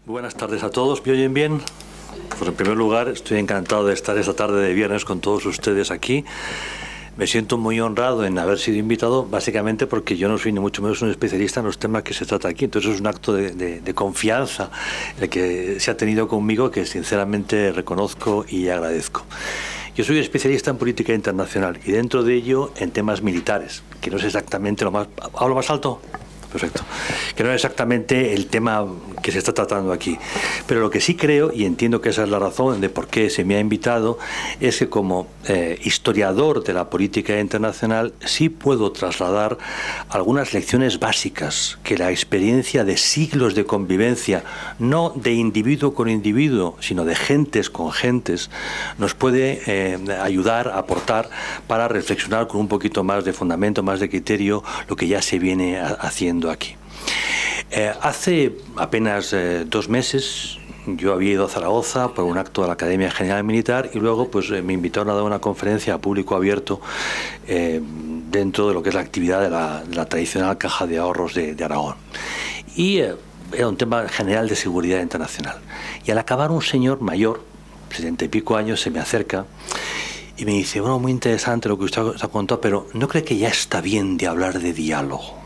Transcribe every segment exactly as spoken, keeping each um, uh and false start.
Buenas tardes a todos, ¿me oyen bien? Pues en primer lugar, estoy encantado de estar esta tarde de viernes con todos ustedes aquí. Me siento muy honrado en haber sido invitado, básicamente porque yo no soy ni mucho menos un especialista en los temas que se trata aquí. Entonces es un acto de, de, de confianza el que se ha tenido conmigo, que sinceramente reconozco y agradezco. Yo soy especialista en política internacional y dentro de ello en temas militares, que no es exactamente lo más... ¿Hablo más alto? Perfecto. Que no es exactamente el tema que se está tratando aquí. Pero lo que sí creo, y entiendo que esa es la razón de por qué se me ha invitado, es que como eh, historiador de la política internacional sí puedo trasladar algunas lecciones básicas que la experiencia de siglos de convivencia, no de individuo con individuo, sino de gentes con gentes, nos puede eh, ayudar, aportar para reflexionar con un poquito más de fundamento, más de criterio, lo que ya se viene a, haciendo aquí. Eh, hace apenas eh, dos meses yo había ido a Zaragoza por un acto de la Academia General Militar y luego pues eh, me invitaron a dar una conferencia a público abierto eh, dentro de lo que es la actividad de la, de la tradicional Caja de Ahorros de, de Aragón. Y eh, era un tema general de seguridad internacional. Y al acabar un señor mayor, setenta y pico años, se me acerca y me dice, bueno, muy interesante lo que usted ha contado, pero ¿no cree que ya está bien de hablar de diálogo?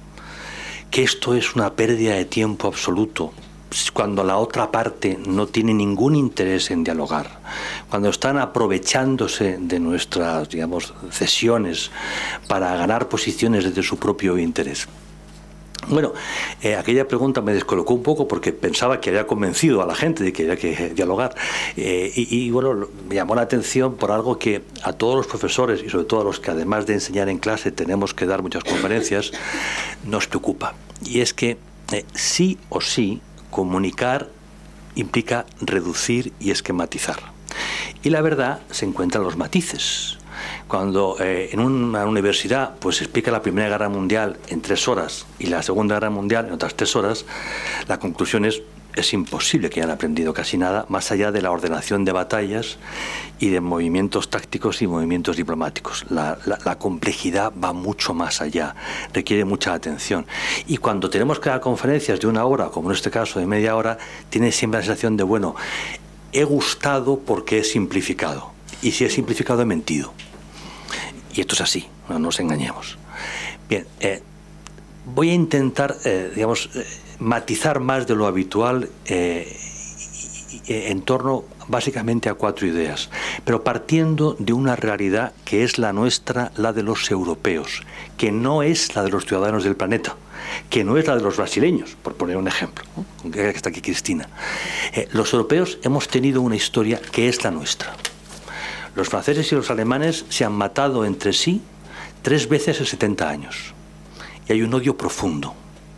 Que esto es una pérdida de tiempo absoluto cuando la otra parte no tiene ningún interés en dialogar, cuando están aprovechándose de nuestras, digamos, cesiones para ganar posiciones desde su propio interés. Bueno, eh, aquella pregunta me descolocó un poco porque pensaba que había convencido a la gente de que había que dialogar eh, y, y bueno, me llamó la atención por algo que a todos los profesores y sobre todo a los que además de enseñar en clase tenemos que dar muchas conferencias, nos preocupa. Y es que eh, sí o sí comunicar implica reducir y esquematizar. Y la verdad se encuentra en los matices. Cuando eh, en una universidad pues se explica la Primera Guerra Mundial en tres horas y la Segunda Guerra Mundial en otras tres horas, la conclusión es es imposible que hayan aprendido casi nada más allá de la ordenación de batallas y de movimientos tácticos y movimientos diplomáticos. La, la, la complejidad va mucho más allá, requiere mucha atención. Y cuando tenemos que dar conferencias de una hora, como en este caso de media hora, tiene siempre la sensación de, bueno, he gustado porque he simplificado. Y si he simplificado, he mentido. Y esto es así, no nos engañemos. Bien, eh, voy a intentar, eh, digamos, eh, matizar más de lo habitual eh, en torno básicamente a cuatro ideas, pero partiendo de una realidad que es la nuestra, la de los europeos, que no es la de los ciudadanos del planeta, que no es la de los brasileños, por poner un ejemplo, ¿no? Que está aquí Cristina. Eh, los europeos hemos tenido una historia que es la nuestra. Los franceses y los alemanes se han matado entre sí tres veces en setenta años. Y hay un odio profundo.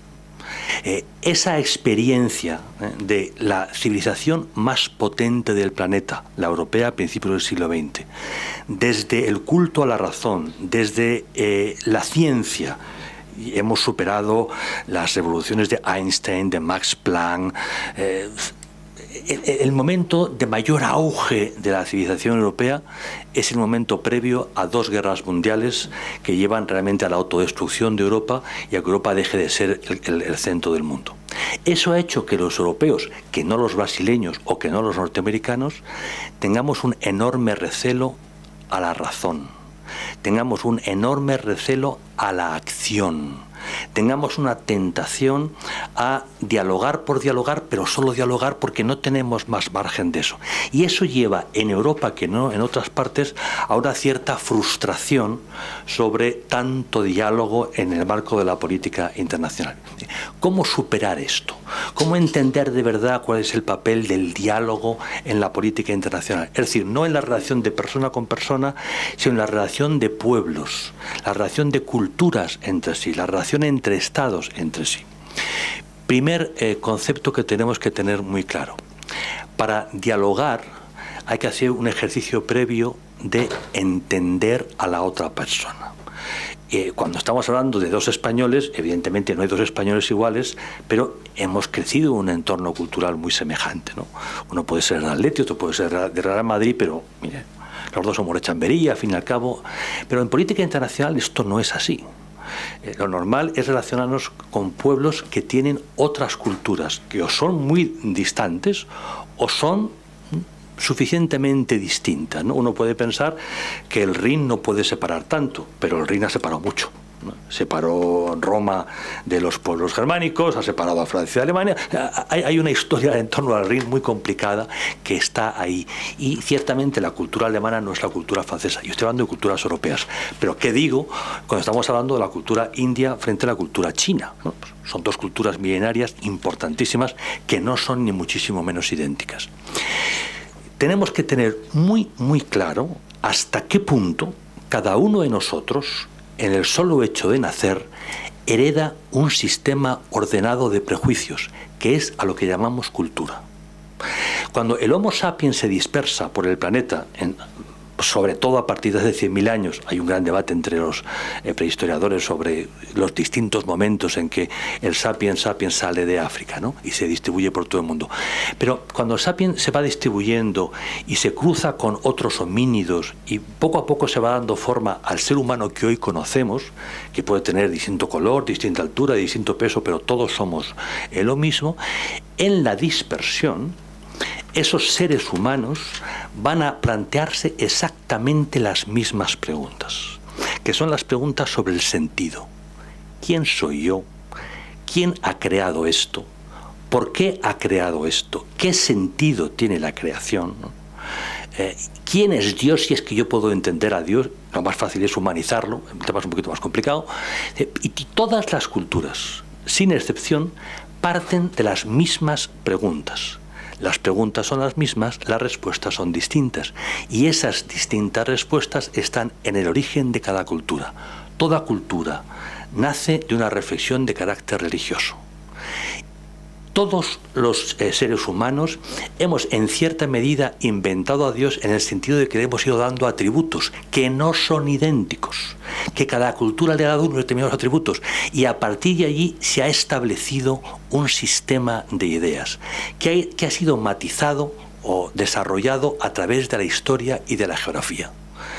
Eh, esa experiencia eh, de la civilización más potente del planeta, la europea a principios del siglo veinte, desde el culto a la razón, desde eh, la ciencia, y hemos superado las revoluciones de Einstein, de Max Planck, eh, El, el momento de mayor auge de la civilización europea es el momento previo a dos guerras mundiales que llevan realmente a la autodestrucción de Europa y a que Europa deje de ser el, el, el centro del mundo. Eso ha hecho que los europeos, que no los brasileños o que no los norteamericanos, tengamos un enorme recelo a la razón, tengamos un enorme recelo a la acción, tengamos una tentación a dialogar por dialogar, pero solo dialogar porque no tenemos más margen de eso. Y eso lleva en Europa, que no en otras partes, a una cierta frustración sobre tanto diálogo en el marco de la política internacional. ¿Cómo superar esto? ¿Cómo entender de verdad cuál es el papel del diálogo en la política internacional? Es decir, no en la relación de persona con persona, sino en la relación de pueblos, la relación de culturas entre sí, la relación entre estados entre sí. Primer eh, concepto que tenemos que tener muy claro. Para dialogar hay que hacer un ejercicio previo de entender a la otra persona. Eh, cuando estamos hablando de dos españoles, evidentemente no hay dos españoles iguales, pero hemos crecido en un entorno cultural muy semejante, ¿no? Uno puede ser de Atleti, otro puede ser de Real Madrid, pero mire, los dos somos de Chamberí, al fin y al cabo. Pero en política internacional esto no es así. Eh, lo normal es relacionarnos con pueblos que tienen otras culturas, que o son muy distantes o son suficientemente distintas, ¿no? Uno puede pensar que el Rin no puede separar tanto, pero el Rin ha separado mucho, ¿no? Separó Roma de los pueblos germánicos, ha separado a Francia de Alemania. Hay, hay una historia en torno al Rin muy complicada que está ahí. Y ciertamente la cultura alemana no es la cultura francesa. Yo estoy hablando de culturas europeas. Pero ¿qué digo cuando estamos hablando de la cultura india frente a la cultura china, ¿no? Son dos culturas milenarias importantísimas que no son ni muchísimo menos idénticas. Tenemos que tener muy, muy claro hasta qué punto cada uno de nosotros, en el solo hecho de nacer, hereda un sistema ordenado de prejuicios, que es a lo que llamamos cultura. Cuando el Homo sapiens se dispersa por el planeta, en, sobre todo a partir de hace cien mil años, hay un gran debate entre los eh, prehistoriadores sobre los distintos momentos en que el sapiens sapiens sale de África, ¿no? Y se distribuye por todo el mundo. Pero cuando el sapiens se va distribuyendo y se cruza con otros homínidos y poco a poco se va dando forma al ser humano que hoy conocemos, que puede tener distinto color, distinta altura, distinto peso, pero todos somos eh, lo mismo, en la dispersión, esos seres humanos van a plantearse exactamente las mismas preguntas, que son las preguntas sobre el sentido. ¿Quién soy yo? ¿Quién ha creado esto? ¿Por qué ha creado esto? ¿Qué sentido tiene la creación? ¿no? Eh, ¿Quién es Dios? Si es que yo puedo entender a Dios, lo más fácil es humanizarlo, el tema es un poquito más complicado. Eh, y todas las culturas, sin excepción, parten de las mismas preguntas. Las preguntas son las mismas, las respuestas son distintas. Y esas distintas respuestas están en el origen de cada cultura. Toda cultura nace de una reflexión de carácter religioso. Todos los eh, seres humanos hemos en cierta medida inventado a Dios en el sentido de que le hemos ido dando atributos que no son idénticos, que cada cultura le ha dado unos determinados atributos y a partir de allí se ha establecido un sistema de ideas que, hay, que ha sido matizado o desarrollado a través de la historia y de la geografía.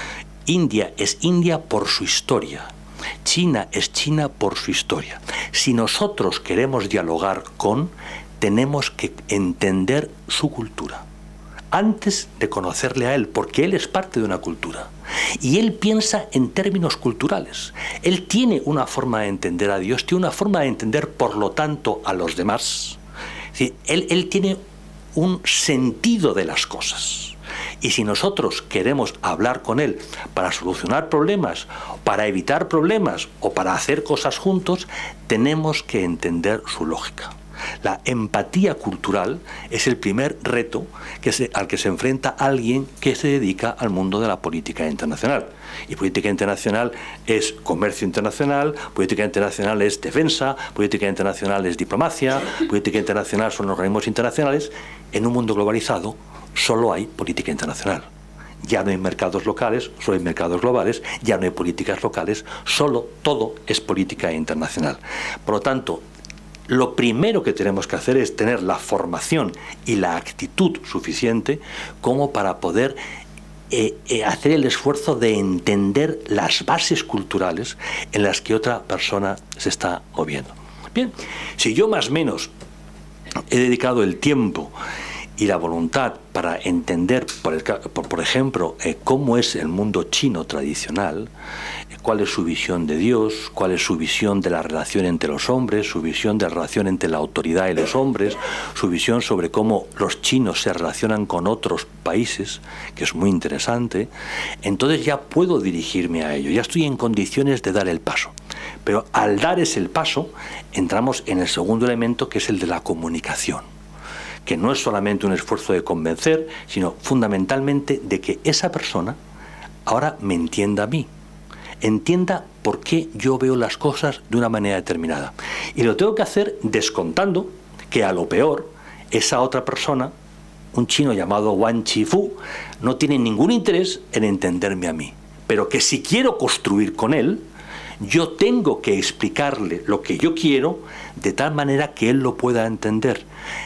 India es India por su historia. China es China por su historia. Si nosotros queremos dialogar con, tenemos que entender su cultura antes de conocerle a él, porque él es parte de una cultura. Y él piensa en términos culturales. Él tiene una forma de entender a Dios, tiene una forma de entender, por lo tanto, a los demás. Sí, él, él tiene un sentido de las cosas. Y si nosotros queremos hablar con él para solucionar problemas, para evitar problemas o para hacer cosas juntos, tenemos que entender su lógica. La empatía cultural es el primer reto que se, al que se enfrenta alguien que se dedica al mundo de la política internacional. Y política internacional es comercio internacional, política internacional es defensa, política internacional es diplomacia, política internacional son organismos internacionales. En un mundo globalizado solo hay política internacional. Ya no hay mercados locales, solo hay mercados globales, ya no hay políticas locales, solo todo es política internacional. Por lo tanto, lo primero que tenemos que hacer es tener la formación y la actitud suficiente como para poder eh, eh, hacer el esfuerzo de entender las bases culturales en las que otra persona se está moviendo. Bien, si yo más o menos he dedicado el tiempo y la voluntad para entender, por, el, por, por ejemplo, eh, cómo es el mundo chino tradicional, eh, cuál es su visión de Dios, cuál es su visión de la relación entre los hombres, su visión de la relación entre la autoridad y los hombres, su visión sobre cómo los chinos se relacionan con otros países, que es muy interesante, entonces ya puedo dirigirme a ello, ya estoy en condiciones de dar el paso. Pero al dar ese el paso, entramos en el segundo elemento, que es el de la comunicación, que no es solamente un esfuerzo de convencer, sino fundamentalmente de que esa persona ahora me entienda a mí, entienda por qué yo veo las cosas de una manera determinada. Y lo tengo que hacer descontando que a lo peor esa otra persona, un chino llamado Wang Chifu, no tiene ningún interés en entenderme a mí, pero que si quiero construir con él, yo tengo que explicarle lo que yo quiero de tal manera que él lo pueda entender,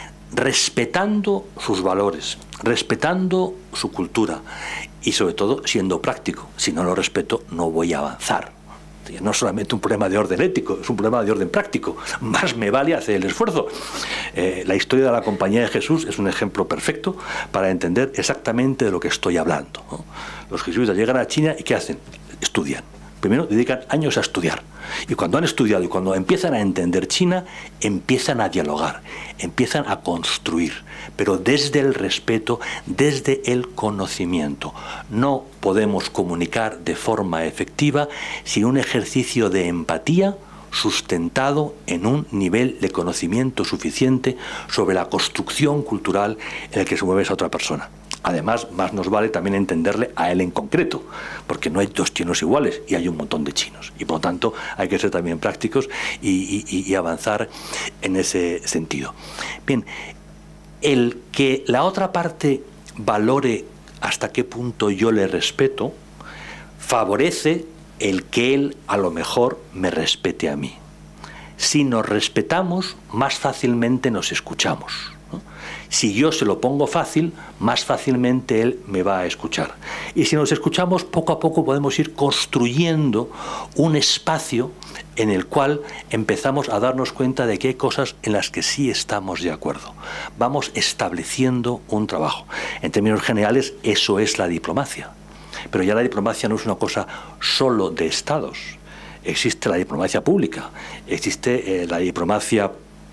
respetando sus valores, respetando su cultura y sobre todo siendo práctico. Si no lo respeto, no voy a avanzar. No es solamente un problema de orden ético, es un problema de orden práctico. Más me vale hacer el esfuerzo. Eh, la historia de la Compañía de Jesús es un ejemplo perfecto para entender exactamente de lo que estoy hablando, ¿no? Los jesuitas llegan a China y ¿qué hacen? Estudian. Primero dedican años a estudiar. Y cuando han estudiado y cuando empiezan a entender China, empiezan a dialogar, empiezan a construir, pero desde el respeto, desde el conocimiento. No podemos comunicar de forma efectiva sin un ejercicio de empatía sustentado en un nivel de conocimiento suficiente sobre la construcción cultural en el que se mueve esa otra persona. Además, más nos vale también entenderle a él en concreto, porque no hay dos chinos iguales y hay un montón de chinos. Y por lo tanto hay que ser también prácticos y, y, y avanzar en ese sentido. Bien, el que la otra parte valore hasta qué punto yo le respeto, favorece el que él a lo mejor me respete a mí. Si nos respetamos, más fácilmente nos escuchamos. Si yo se lo pongo fácil, más fácilmente él me va a escuchar. Y si nos escuchamos, poco a poco podemos ir construyendo un espacio en el cual empezamos a darnos cuenta de que hay cosas en las que sí estamos de acuerdo. Vamos estableciendo un trabajo. En términos generales, eso es la diplomacia. Pero ya la diplomacia no es una cosa solo de estados. Existe la diplomacia pública, existe eh, la diplomacia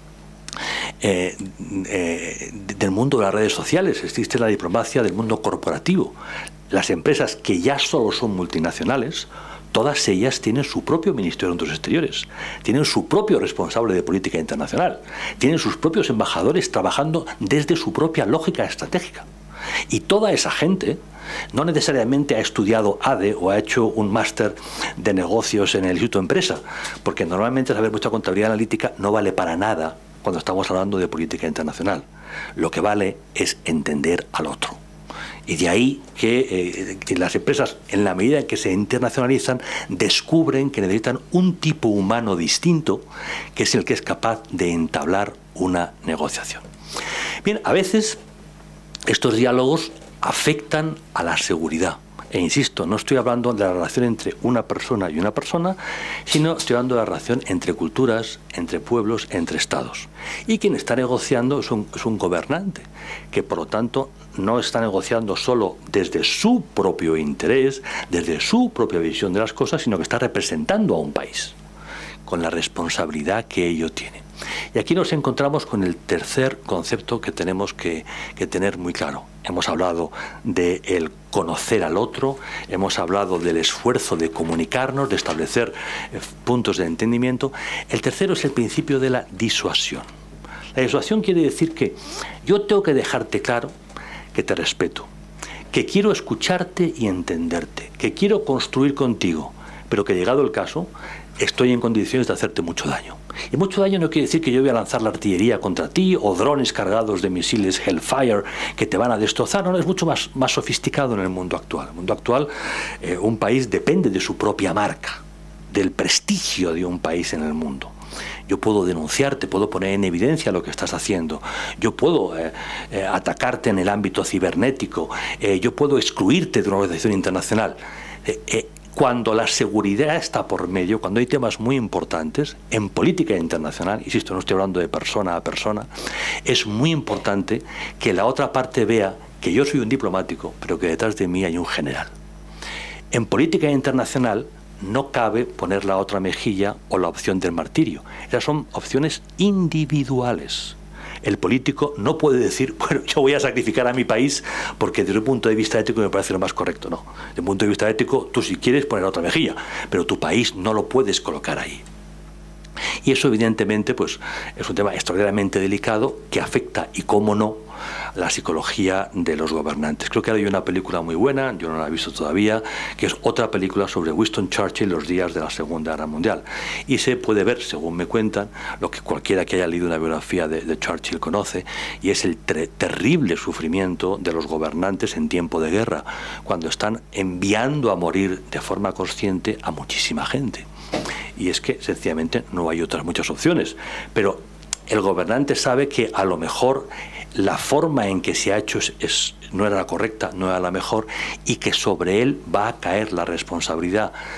Eh, eh, del mundo de las redes sociales, existe la diplomacia del mundo corporativo. Las empresas que ya solo son multinacionales, todas ellas tienen su propio Ministerio de Asuntos Exteriores, tienen su propio responsable de política internacional, tienen sus propios embajadores trabajando desde su propia lógica estratégica. Y toda esa gente no necesariamente ha estudiado A D E o ha hecho un máster de negocios en el Instituto de Empresa, porque normalmente saber mucha contabilidad analítica no vale para nada cuando estamos hablando de política internacional. Lo que vale es entender al otro. Y de ahí que, eh, que las empresas, en la medida en que se internacionalizan, descubren que necesitan un tipo humano distinto, que es el que es capaz de entablar una negociación. Bien, a veces estos diálogos afectan a la seguridad. E insisto, no estoy hablando de la relación entre una persona y una persona, sino estoy hablando de la relación entre culturas, entre pueblos, entre estados. Y quien está negociando es un, es un gobernante, que por lo tanto no está negociando solo desde su propio interés, desde su propia visión de las cosas, sino que está representando a un país, con la responsabilidad que ello tiene. Y aquí nos encontramos con el tercer concepto que tenemos que, que tener muy claro. Hemos hablado de el conocer al otro, hemos hablado del esfuerzo de comunicarnos, de establecer eh, puntos de entendimiento. El tercero es el principio de la disuasión. La disuasión quiere decir que yo tengo que dejarte claro que te respeto, que quiero escucharte y entenderte, que quiero construir contigo, pero que llegado el caso estoy en condiciones de hacerte mucho daño. Y mucho daño no quiere decir que yo voy a lanzar la artillería contra ti o drones cargados de misiles Hellfire que te van a destrozar. No, no, es mucho más, más sofisticado en el mundo actual. En el mundo actual, eh, un país depende de su propia marca, del prestigio de un país en el mundo. Yo puedo denunciarte, puedo poner en evidencia lo que estás haciendo, yo puedo eh, eh, atacarte en el ámbito cibernético, eh, yo puedo excluirte de una organización internacional. Eh, eh, Cuando la seguridad está por medio, cuando hay temas muy importantes, en política internacional, insisto, no estoy hablando de persona a persona, es muy importante que la otra parte vea que yo soy un diplomático, pero que detrás de mí hay un general. En política internacional no cabe poner la otra mejilla o la opción del martirio. Esas son opciones individuales. El político no puede decir, bueno, yo voy a sacrificar a mi país porque desde un punto de vista ético me parece lo más correcto. No, desde un punto de vista ético, tú si quieres poner otra mejilla, pero tu país no lo puedes colocar ahí. Y eso evidentemente pues, es un tema extraordinariamente delicado que afecta, y cómo no, la psicología de los gobernantes. Creo que ahora hay una película muy buena, yo no la he visto todavía, que es otra película sobre Winston Churchill los días de la Segunda Guerra Mundial. Y se puede ver, según me cuentan, lo que cualquiera que haya leído una biografía de, de Churchill conoce, y es el terrible sufrimiento de los gobernantes en tiempo de guerra, cuando están enviando a morir de forma consciente a muchísima gente. Y es que sencillamente no hay otras muchas opciones. Pero el gobernante sabe que a lo mejor la forma en que se ha hecho es, es, no era la correcta, no era la mejor, y que sobre él va a caer la responsabilidad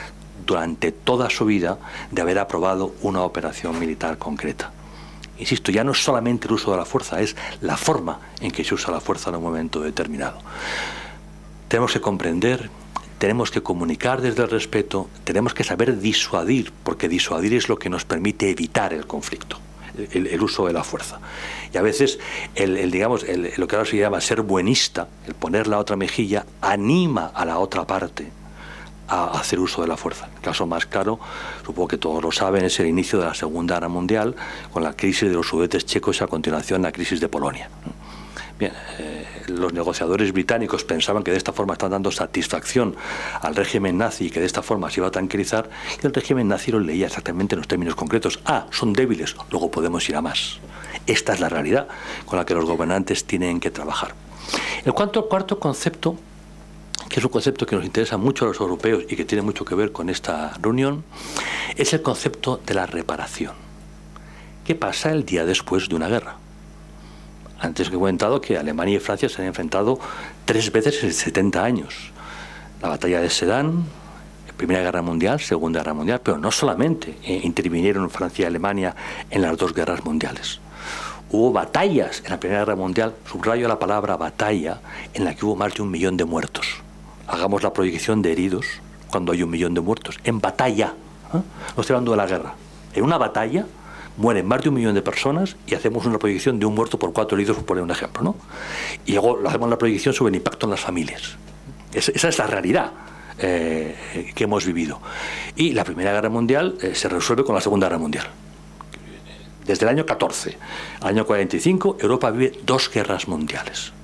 durante toda su vida de haber aprobado una operación militar concreta. Insisto, ya no es solamente el uso de la fuerza, es la forma en que se usa la fuerza en un momento determinado. Tenemos que comprender, tenemos que comunicar desde el respeto, tenemos que saber disuadir, porque disuadir es lo que nos permite evitar el conflicto. El, el uso de la fuerza. Y a veces, el, el, digamos, el, lo que ahora se llama ser buenista, el poner la otra mejilla, anima a la otra parte a hacer uso de la fuerza. El caso más claro, supongo que todos lo saben, es el inicio de la Segunda Guerra Mundial, con la crisis de los Sudetes checos y a continuación la crisis de Polonia. Bien, eh, los negociadores británicos pensaban que de esta forma estaban dando satisfacción al régimen nazi y que de esta forma se iba a tranquilizar, y el régimen nazi lo leía exactamente en los términos concretos. Ah, son débiles, luego podemos ir a más. Esta es la realidad con la que los gobernantes tienen que trabajar. El cuarto, cuarto concepto, que es un concepto que nos interesa mucho a los europeos y que tiene mucho que ver con esta reunión, es el concepto de la reparación. ¿Qué pasa el día después de una guerra? Antes he comentado que Alemania y Francia se han enfrentado tres veces en setenta años. La batalla de Sedan, Primera Guerra Mundial, Segunda Guerra Mundial, pero no solamente eh, intervinieron Francia y Alemania en las dos guerras mundiales. Hubo batallas en la Primera Guerra Mundial, subrayo la palabra batalla, en la que hubo más de un millón de muertos. Hagamos la proyección de heridos cuando hay un millón de muertos. En batalla, ¿eh? No estoy hablando de la guerra. En una batalla mueren más de un millón de personas y hacemos una proyección de un muerto por cuatro heridos, por poner un ejemplo, ¿no? Y luego hacemos la proyección sobre el impacto en las familias. Es, esa es la realidad eh, que hemos vivido. Y la Primera Guerra Mundial eh, se resuelve con la Segunda Guerra Mundial. Desde el año catorce al año cuarenta y cinco, Europa vive dos guerras mundiales.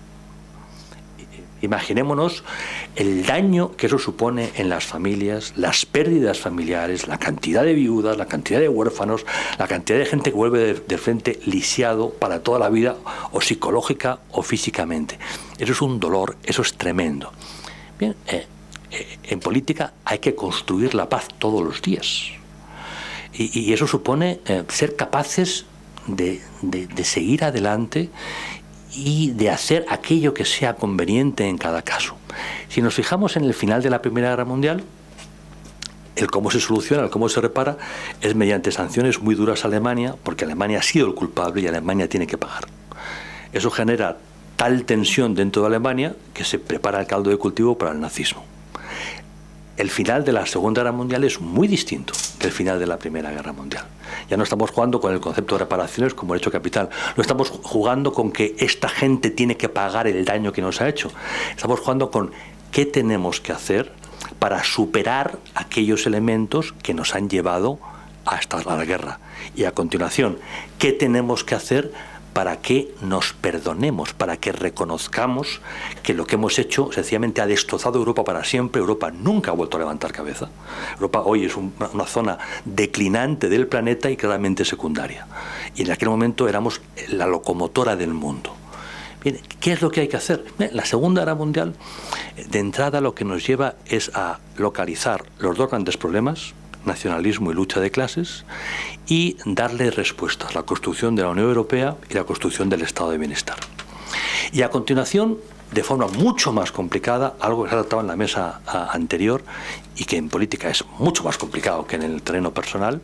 Imaginémonos el daño que eso supone en las familias, las pérdidas familiares, la cantidad de viudas, la cantidad de huérfanos, la cantidad de gente que vuelve de, de frente lisiado para toda la vida, o psicológica o físicamente. Eso es un dolor, eso es tremendo. Bien, eh, eh, en política hay que construir la paz todos los días. Y, y eso supone eh, ser capaces de, de, de seguir adelante y de hacer aquello que sea conveniente en cada caso. Si nos fijamos en el final de la Primera Guerra Mundial, el cómo se soluciona, el cómo se repara, es mediante sanciones muy duras a Alemania, porque Alemania ha sido el culpable y Alemania tiene que pagar. Eso genera tal tensión dentro de Alemania que se prepara el caldo de cultivo para el nazismo. El final de la Segunda Guerra Mundial es muy distinto del final de la Primera Guerra Mundial. Ya no estamos jugando con el concepto de reparaciones como derecho capital, no estamos jugando con que esta gente tiene que pagar el daño que nos ha hecho. Estamos jugando con qué tenemos que hacer para superar aquellos elementos que nos han llevado hasta la guerra. Y a continuación, ¿qué tenemos que hacer para que nos perdonemos, para que reconozcamos que lo que hemos hecho sencillamente ha destrozado Europa para siempre? Europa nunca ha vuelto a levantar cabeza. Europa hoy es un, una zona declinante del planeta y claramente secundaria. Y en aquel momento éramos la locomotora del mundo. Bien, ¿qué es lo que hay que hacer? Bien, la Segunda Guerra Mundial, de entrada, lo que nos lleva es a localizar los dos grandes problemas, nacionalismo y lucha de clases, y darle respuestas, la construcción de la Unión Europea y la construcción del Estado de Bienestar. Y a continuación, de forma mucho más complicada, algo que se ha tratado en la mesa a, anterior y que en política es mucho más complicado que en el terreno personal,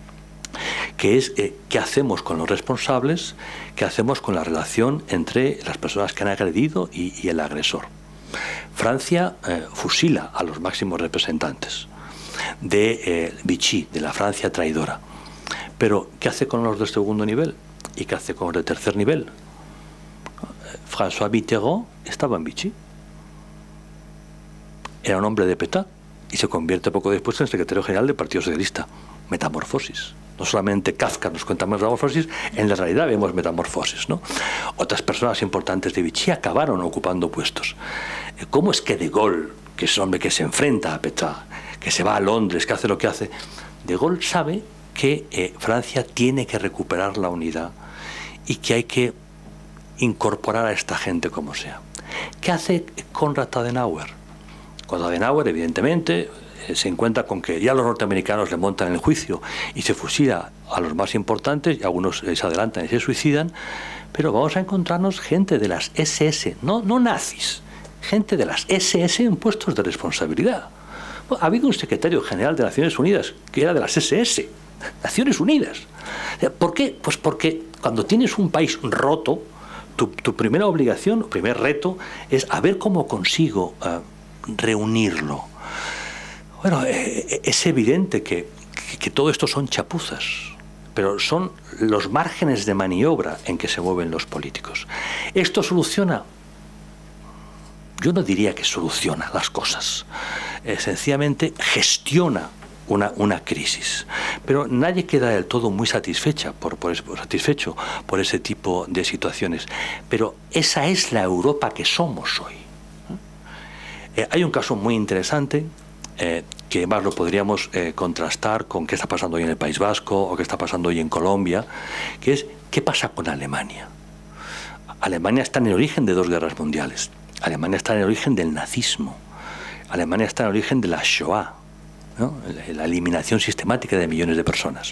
que es eh, qué hacemos con los responsables, qué hacemos con la relación entre las personas que han agredido y, y el agresor. Francia eh, fusila a los máximos representantes de eh, Vichy, de la Francia traidora. Pero, ¿qué hace con los de segundo nivel? ¿Y qué hace con los de tercer nivel? François Mitterrand estaba en Vichy. Era un hombre de Pétain y se convierte poco después en secretario general del Partido Socialista. Metamorfosis. No solamente Kafka nos cuenta metamorfosis, en la realidad vemos metamorfosis, ¿no? Otras personas importantes de Vichy acabaron ocupando puestos. ¿Cómo es que De Gaulle, que es un hombre que se enfrenta a Pétain, que se va a Londres, que hace lo que hace, De Gaulle sabe que eh, Francia tiene que recuperar la unidad y que hay que incorporar a esta gente como sea? ¿Qué hace Konrad Adenauer? Konrad Adenauer, evidentemente, eh, se encuentra con que ya los norteamericanos le montan el juicio y se fusila a los más importantes, y algunos eh, se adelantan y se suicidan, pero vamos a encontrarnos gente de las ese ese, no, no nazis, gente de las ese ese en puestos de responsabilidad. Bueno, ha habido un secretario general de Naciones Unidas que era de las ese ese, Naciones Unidas. ¿Por qué? Pues porque cuando tienes un país roto, tu, tu primera obligación, tu primer reto, es a ver cómo consigo uh, reunirlo. Bueno, eh, es evidente que, que, que todo esto son chapuzas, pero son los márgenes de maniobra en que se mueven los políticos. ¿Esto soluciona? Yo no diría que soluciona las cosas. Eh, sencillamente gestiona una, una crisis. Pero nadie queda del todo muy satisfecha por, por, por, satisfecho por ese tipo de situaciones. Pero esa es la Europa que somos hoy. Eh, hay un caso muy interesante, eh, que además lo podríamos eh, contrastar con qué está pasando hoy en el País Vasco o qué está pasando hoy en Colombia, que es qué pasa con Alemania. Alemania está en el origen de dos guerras mundiales. Alemania está en el origen del nazismo. Alemania está en el origen de la Shoah, ¿no? la, la eliminación sistemática de millones de personas.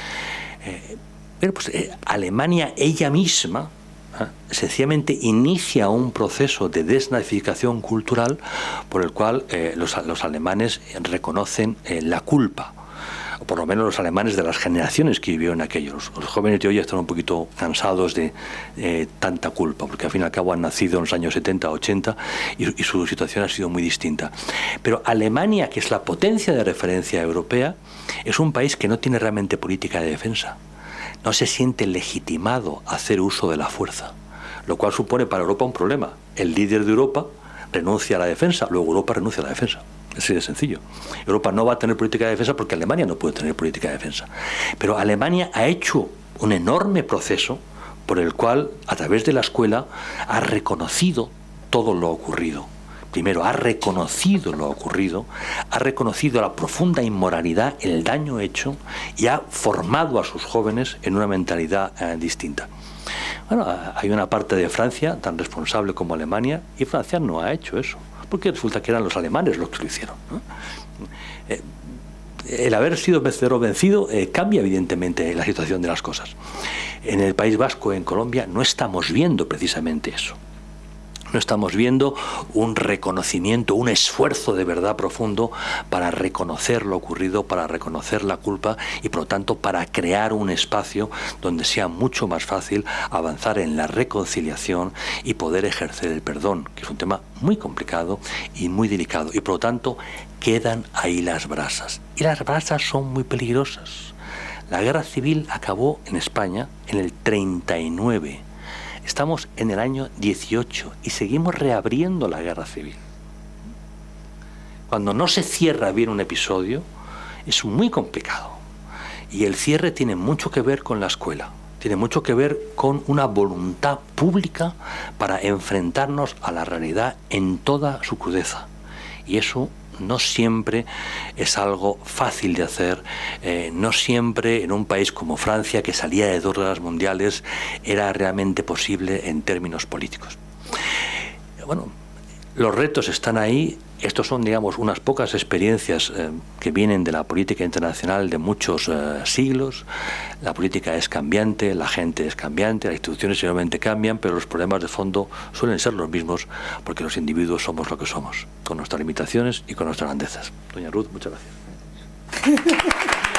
Eh, pero pues eh, Alemania ella misma ¿eh? sencillamente inicia un proceso de desnazificación cultural por el cual eh, los, los alemanes reconocen eh, la culpa, o por lo menos los alemanes de las generaciones que vivieron aquello. Los, los jóvenes de hoy están un poquito cansados de eh, tanta culpa, porque al fin y al cabo han nacido en los años setenta, ochenta y, y su situación ha sido muy distinta. Pero Alemania, que es la potencia de referencia europea, es un país que no tiene realmente política de defensa. No se siente legitimado a hacer uso de la fuerza, lo cual supone para Europa un problema. El líder de Europa renuncia a la defensa, luego Europa renuncia a la defensa. Así de sencillo. Europa no va a tener política de defensa porque Alemania no puede tener política de defensa. Pero Alemania ha hecho un enorme proceso por el cual, a través de la escuela, ha reconocido todo lo ocurrido. Primero, ha reconocido lo ocurrido, ha reconocido la profunda inmoralidad, el daño hecho, y ha formado a sus jóvenes en una mentalidad eh, distinta. Bueno, hay una parte de Francia tan responsable como Alemania, y Francia no ha hecho eso, porque resulta que eran los alemanes los que lo hicieron, ¿no? Eh, el haber sido vencedor o vencido eh, cambia evidentemente la situación de las cosas. En el País Vasco, en Colombia, no estamos viendo precisamente eso. No estamos viendo un reconocimiento, un esfuerzo de verdad profundo para reconocer lo ocurrido, para reconocer la culpa y por lo tanto para crear un espacio donde sea mucho más fácil avanzar en la reconciliación y poder ejercer el perdón, que es un tema muy complicado y muy delicado, y por lo tanto quedan ahí las brasas. Y las brasas son muy peligrosas. La guerra civil acabó en España en el treinta y nueve. Estamos en el año dieciocho y seguimos reabriendo la guerra civil. Cuando no se cierra bien un episodio, es muy complicado. Y el cierre tiene mucho que ver con la escuela, tiene mucho que ver con una voluntad pública para enfrentarnos a la realidad en toda su crudeza. Y eso no siempre es algo fácil de hacer, eh, no siempre en un país como Francia, que salía de dos guerras mundiales, era realmente posible en términos políticos. Bueno, los retos están ahí. Estos son, digamos, unas pocas experiencias eh, que vienen de la política internacional de muchos eh, siglos. La política es cambiante, la gente es cambiante, las instituciones seguramente cambian, pero los problemas de fondo suelen ser los mismos porque los individuos somos lo que somos, con nuestras limitaciones y con nuestras grandezas. Doña Ruth, muchas gracias.